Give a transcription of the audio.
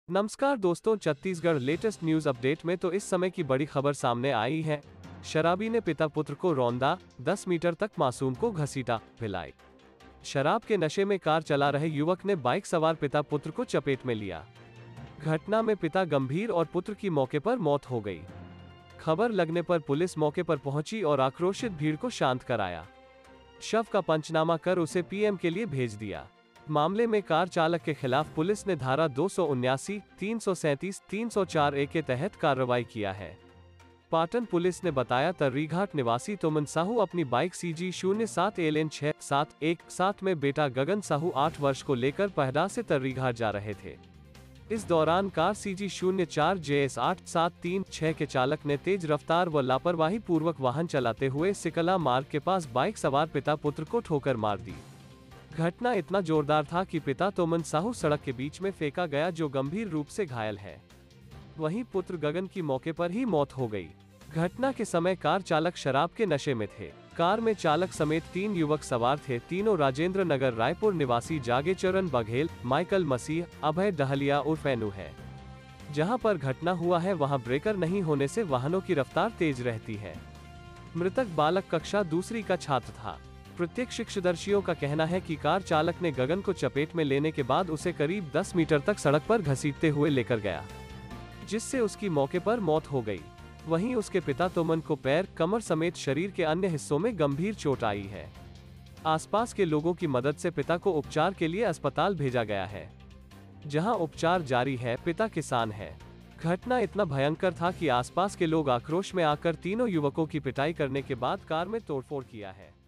नमस्कार दोस्तों, Chhattisgarh latest news update में तो इस समय की बड़ी खबर सामने आई है। शराबी ने पिता पुत्र को रौंदा, 10 मीटर तक मासूम को घसीटा, भिलाई। शराब के नशे में कार चला रहे युवक ने बाइक सवार पिता पुत्र को चपेट में लिया। घटना में पिता गंभीर और पुत्र की मौके पर मौत हो गई। खबर लगने पर पुलिस मौके पर पहुंची और आक्रोशित भीड़ को शांत कराया। शव का पंचनामा कर उसे पीएम के लिए भेज दिया। मामले में कार चालक के खिलाफ पुलिस ने धारा 279, 337, 304 ए के तहत कार्रवाई किया है। पाटन पुलिस ने बताया, तर्रीघाट निवासी तोमन साहू अपनी बाइक CG 07 LN 6717 में बेटा गगन साहू 8 वर्ष को लेकर पहडा से तर्रीघाट जा रहे थे। इस दौरान कार CG 04 JS 8736 के चालक ने तेज रफ्तार व लापरवाही पूर्वक वाहन चलाते हुए सिकला मार्ग के पास बाइक सवार पिता पुत्र को ठोकर मार दी। घटना इतना जोरदार था कि पिता तोमन साहू सड़क के बीच में फेंका गया, जो गंभीर रूप से घायल है। वहीं पुत्र गगन की मौके पर ही मौत हो गई। घटना के समय कार चालक शराब के नशे में थे। कार में चालक समेत 3 युवक सवार थे। तीनों राजेंद्र नगर रायपुर निवासी जागेचरण बघेल, माइकल मसीह, अभय डहलिया उर्फ एनू है। जहां पर घटना हुआ है वहां ब्रेकर नहीं होने से वाहनों की रफ्तार तेज रहती है। मृतक बालक कक्षा दूसरी का छात्र था। प्रत्यक्षदर्शियों का कहना है कि कार चालक ने गगन को चपेट में लेने के बाद उसे करीब 10 मीटर तक सड़क पर घसीटते हुए लेकर गया, जिससे उसकी मौके पर मौत हो गई। वहीं उसके पिता तोमन को पैर, कमर समेत शरीर के अन्य हिस्सों में गंभीर चोट आई है। आसपास के लोगों की मदद से पिता को उपचार के लिए अस्पताल भेजा गया है, जहां उपचार जारी है। पिता किसान है। घटना इतना भयंकर था कि आसपास के लोग आक्रोश में आकर तीनों युवकों की पिटाई करने के बाद कार में तोड़फोड़ किया है।